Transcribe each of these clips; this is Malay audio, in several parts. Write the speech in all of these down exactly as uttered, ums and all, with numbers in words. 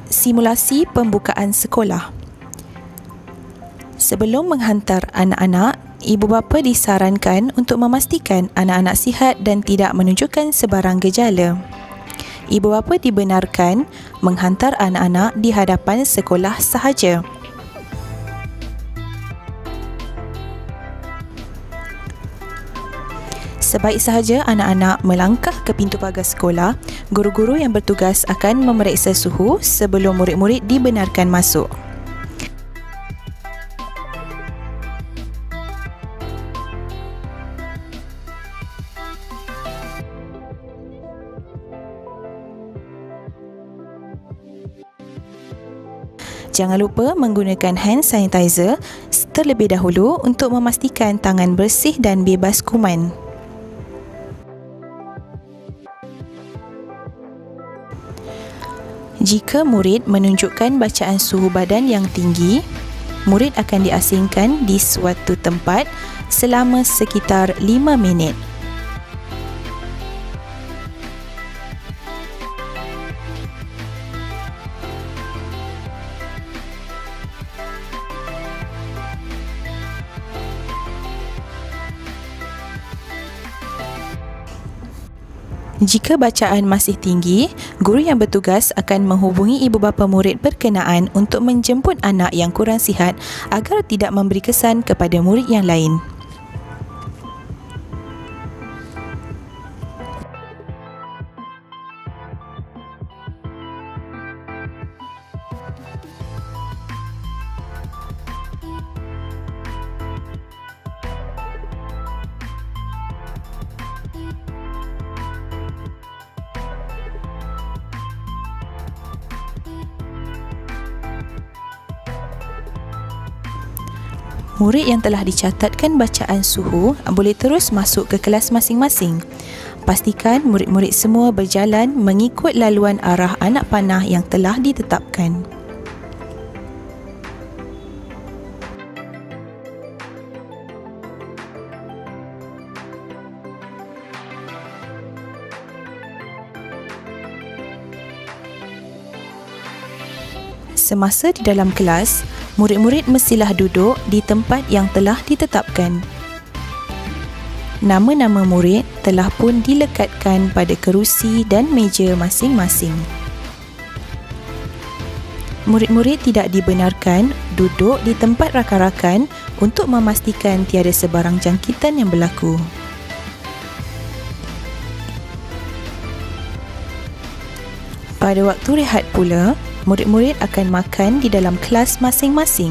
Simulasi pembukaan sekolah. Sebelum menghantar anak-anak, ibu bapa disarankan untuk memastikan anak-anak sihat dan tidak menunjukkan sebarang gejala. Ibu bapa dibenarkan menghantar anak-anak di hadapan sekolah sahaja. Sebaik sahaja anak-anak melangkah ke pintu pagar sekolah, guru-guru yang bertugas akan memeriksa suhu sebelum murid-murid dibenarkan masuk. Jangan lupa menggunakan hand sanitizer terlebih dahulu untuk memastikan tangan bersih dan bebas kuman. Jika murid menunjukkan bacaan suhu badan yang tinggi, murid akan diasingkan di suatu tempat selama sekitar lima minit. Jika bacaan masih tinggi, guru yang bertugas akan menghubungi ibu bapa murid berkenaan untuk menjemput anak yang kurang sihat agar tidak memberi kesan kepada murid yang lain. Murid yang telah dicatatkan bacaan suhu boleh terus masuk ke kelas masing-masing. Pastikan murid-murid semua berjalan mengikut laluan arah anak panah yang telah ditetapkan. Semasa di dalam kelas, murid-murid mestilah duduk di tempat yang telah ditetapkan. Nama-nama murid telah pun dilekatkan pada kerusi dan meja masing-masing. Murid-murid tidak dibenarkan duduk di tempat rakan-rakan untuk memastikan tiada sebarang jangkitan yang berlaku. Pada waktu rehat pula, murid-murid akan makan di dalam kelas masing-masing.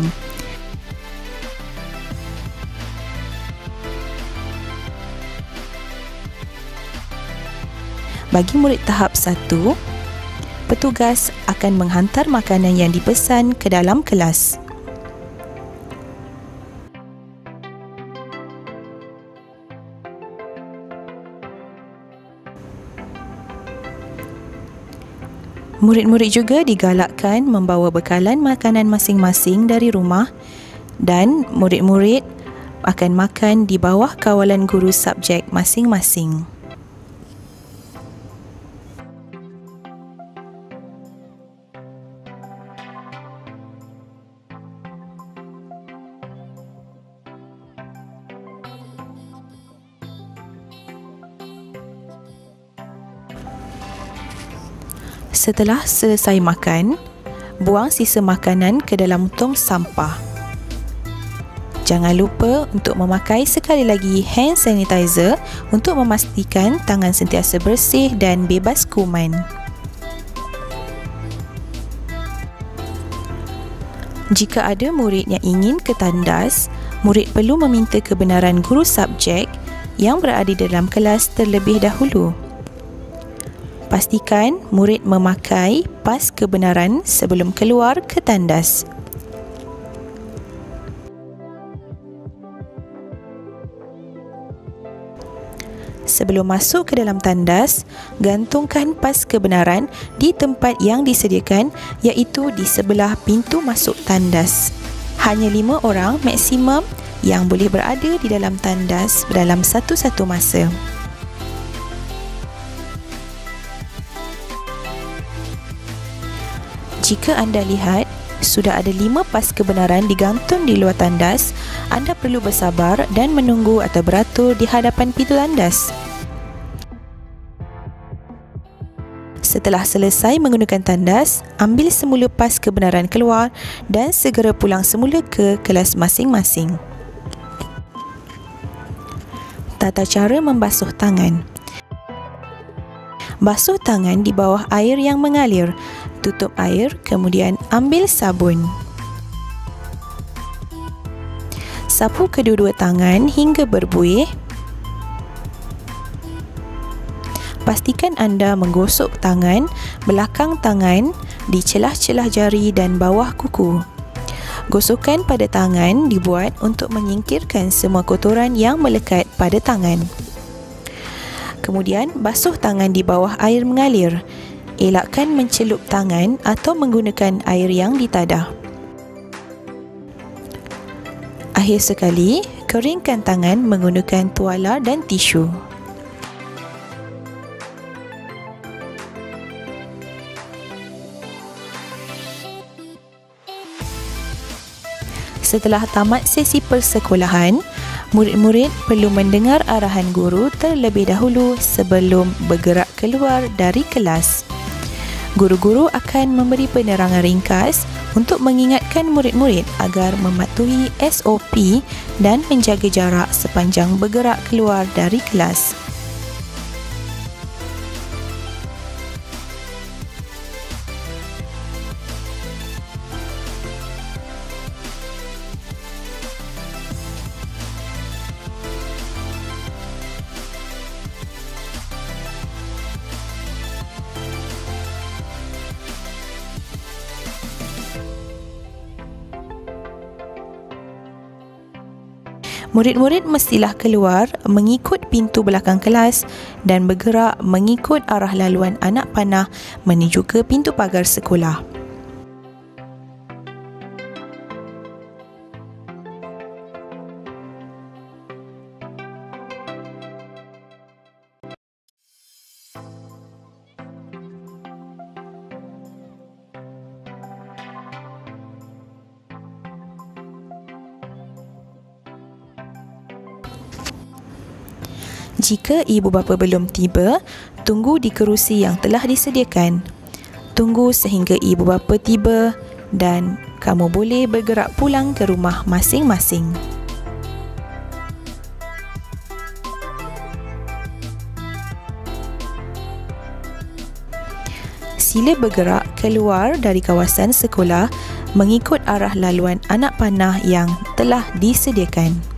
Bagi murid tahap satu, petugas akan menghantar makanan yang dipesan ke dalam kelas. Murid-murid juga digalakkan membawa bekalan makanan masing-masing dari rumah dan murid-murid akan makan di bawah kawalan guru subjek masing-masing. Setelah selesai makan, buang sisa makanan ke dalam tong sampah. Jangan lupa untuk memakai sekali lagi hand sanitizer untuk memastikan tangan sentiasa bersih dan bebas kuman. Jika ada murid yang ingin ke tandas, murid perlu meminta kebenaran guru subjek yang berada dalam kelas terlebih dahulu. Pastikan murid memakai pas kebenaran sebelum keluar ke tandas. Sebelum masuk ke dalam tandas, gantungkan pas kebenaran di tempat yang disediakan, iaitu di sebelah pintu masuk tandas. Hanya lima orang maksimum yang boleh berada di dalam tandas dalam satu-satu masa. Jika anda lihat sudah ada lima pas kebenaran digantung di luar tandas, anda perlu bersabar dan menunggu atau beratur di hadapan pintu tandas. Setelah selesai menggunakan tandas, ambil semula pas kebenaran keluar dan segera pulang semula ke kelas masing-masing. Tata cara membasuh tangan. Basuh tangan di bawah air yang mengalir. Tutup air, kemudian ambil sabun. Sapu kedua-dua tangan hingga berbuih. Pastikan anda menggosok tangan, belakang tangan, di celah-celah jari dan bawah kuku. Gosokan pada tangan dibuat untuk menyingkirkan semua kotoran yang melekat pada tangan. Kemudian, basuh tangan di bawah air mengalir. Elakkan mencelup tangan atau menggunakan air yang ditadah. Akhir sekali, keringkan tangan menggunakan tuala dan tisu. Setelah tamat sesi persekolahan, murid-murid perlu mendengar arahan guru terlebih dahulu sebelum bergerak keluar dari kelas. Guru-guru akan memberi penerangan ringkas untuk mengingatkan murid-murid agar mematuhi S O P dan menjaga jarak sepanjang bergerak keluar dari kelas. Murid-murid mestilah keluar mengikut pintu belakang kelas dan bergerak mengikut arah laluan anak panah menuju ke pintu pagar sekolah. Jika ibu bapa belum tiba, tunggu di kerusi yang telah disediakan. Tunggu sehingga ibu bapa tiba dan kamu boleh bergerak pulang ke rumah masing-masing. Sila bergerak keluar dari kawasan sekolah mengikut arah laluan anak panah yang telah disediakan.